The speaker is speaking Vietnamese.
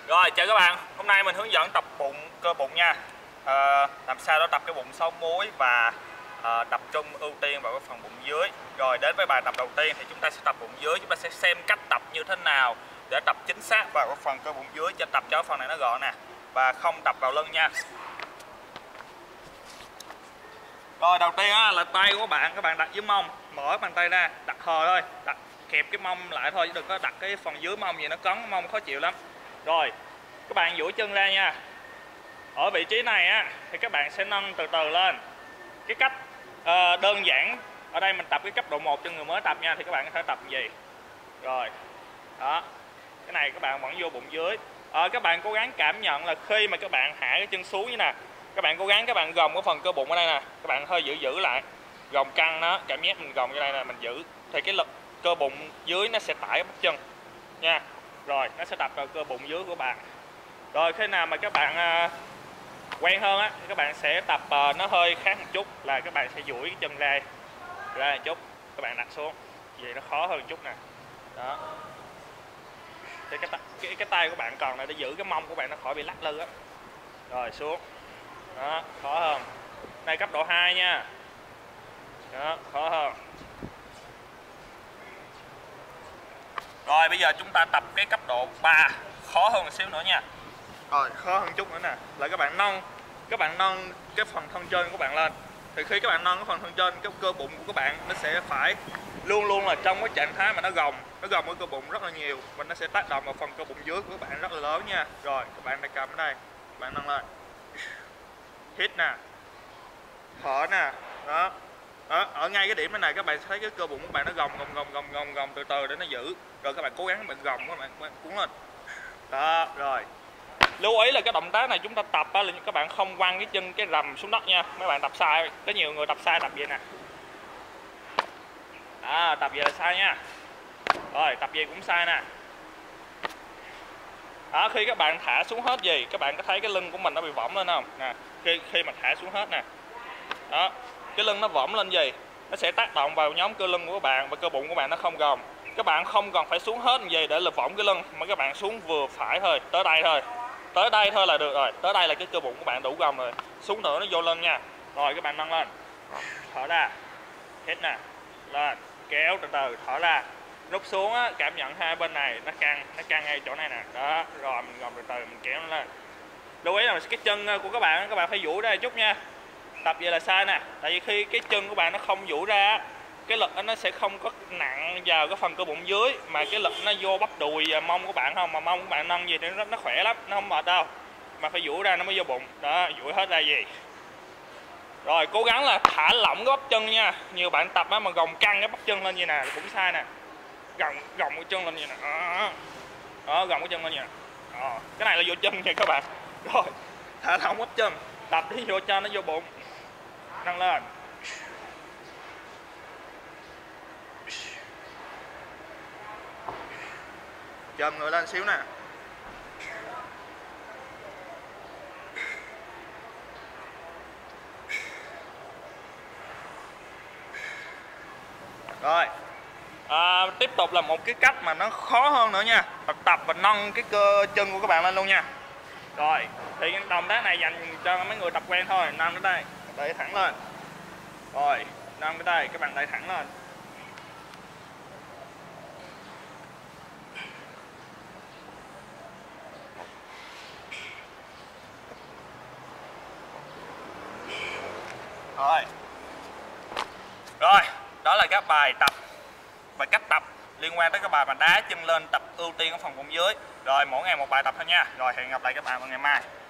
Rồi chào các bạn, hôm nay mình hướng dẫn tập cơ bụng nha. Làm sao đó tập cái bụng 6 múi và tập trung ưu tiên vào cái phần bụng dưới. Rồi đến với bài tập đầu tiên thì chúng ta sẽ tập bụng dưới, chúng ta sẽ xem cách tập như thế nào để tập chính xác vào cái phần cơ bụng dưới, cho tập cho phần này nó gọn nè và không tập vào lưng nha. Rồi đầu tiên là tay của các bạn đặt dưới mông, mở bàn tay ra, đặt hờ thôi, đặt kẹp cái mông lại thôi chứ đừng có đặt cái phần dưới mông gì nó cấn mông khó chịu lắm. Rồi các bạn duỗi chân ra nha. Ở vị trí này thì các bạn sẽ nâng từ từ lên. Cái cách đơn giản ở đây mình tập cái cấp độ 1 cho người mới tập nha, thì các bạn có thể tập gì. Rồi đó, cái này các bạn vẫn vô bụng dưới. Các bạn cố gắng cảm nhận là khi mà các bạn hạ cái chân xuống như nè, các bạn cố gắng các bạn gồng cái phần cơ bụng ở đây nè, các bạn hơi giữ lại, gồng căng nó, cảm giác mình gồng như đây nè, mình giữ thì cái lực cơ bụng dưới nó sẽ tải bắp chân nha. Rồi nó sẽ tập vào cơ bụng dưới của bạn. Rồi khi nào mà các bạn quen hơn các bạn sẽ tập nó hơi khác một chút, là các bạn sẽ duỗi cái chân ra một chút, các bạn đặt xuống, vậy nó khó hơn một chút nè. Đó, thì cái tay của bạn còn là để giữ cái mông của bạn nó khỏi bị lắc lư á. Rồi xuống, đó, khó hơn. Này cấp độ 2 nha. Đó, khó hơn. Rồi bây giờ chúng ta tập cái cấp độ 3, khó hơn một xíu nữa nha. Rồi khó hơn chút nữa nè, là các bạn nâng cái phần thân trên của bạn lên. Thì khi các bạn nâng cái phần thân trên, cái cơ bụng của các bạn nó sẽ phải luôn là trong cái trạng thái mà nó gồng cái cơ bụng rất là nhiều, và nó sẽ tác động vào phần cơ bụng dưới của các bạn rất là lớn nha. Rồi các bạn đang cầm ở đây, các bạn nâng lên, hít nè, thở nè. Đó. Đó, ở ngay cái điểm này các bạn thấy cái cơ bụng của bạn nó gồng từ từ để nó giữ. Rồi các bạn cố gắng các bạn gồng, các bạn cuốn lên. Đó, rồi. Lưu ý là cái động tác này chúng ta tập là các bạn không quăng cái chân cái rầm xuống đất nha. Mấy bạn tập sai, có nhiều người tập sai tập vậy nè. Tập vậy là sai nha. Rồi tập gì cũng sai nè. Đó, khi các bạn thả xuống hết gì, các bạn có thấy cái lưng của mình nó bị võng lên không? Nè, khi mà thả xuống hết nè. Đó, cái lưng nó võng lên gì, nó sẽ tác động vào nhóm cơ lưng của các bạn và cơ bụng của bạn nó không gồng. Các bạn không cần phải xuống hết gì để lực võng cái lưng, mà các bạn xuống vừa phải thôi, tới đây thôi. Tới đây thôi là được rồi, tới đây là cái cơ bụng của bạn đủ gồng rồi. Xuống nữa nó vô lên nha. Rồi các bạn nâng lên, thở ra, hít nè, lên, kéo từ từ, thở ra. Rút xuống cảm nhận hai bên này nó căng ngay chỗ này nè. Đó, rồi mình gồng từ từ mình kéo nó lên. Lưu ý là cái chân của các bạn phải duỗi ra chút nha. Tập vậy là sai nè, tại vì khi cái chân của bạn nó không duỗi ra, cái lực nó sẽ không có nặng vào cái phần cơ bụng dưới, mà cái lực nó vô bắp đùi và mông của bạn không, mà mông của bạn nâng gì thì nó khỏe lắm, nó không mệt đâu, mà phải duỗi ra nó mới vô bụng. Đó, duỗi hết ra gì. Rồi cố gắng là thả lỏng cái bắp chân nha. Nhiều bạn tập mà gồng căng cái bắp chân lên như nè cũng sai nè. Gồng cái chân lên như nè. Đó, gồng cái chân lên như nè. Cái này là vô chân nha các bạn. Rồi thả lỏng bắp chân, tập đi vô cho nó vô bụng. Nâng lên, chồm người lên xíu nè. Rồi tiếp tục là một cái cách mà nó khó hơn nữa nha, tập và nâng cái cơ chân của các bạn lên luôn nha. Rồi thì cái động tác này dành cho mấy người tập quen thôi. Nâng đến đây, đẩy thẳng lên. Rồi nâng cái tay, các bạn đẩy thẳng lên. Rồi đó là các bài tập và cách tập liên quan tới các bài mà đá chân lên, tập ưu tiên ở phần bụng dưới. Rồi mỗi ngày một bài tập thôi nha. Rồi hẹn gặp lại các bạn vào ngày mai.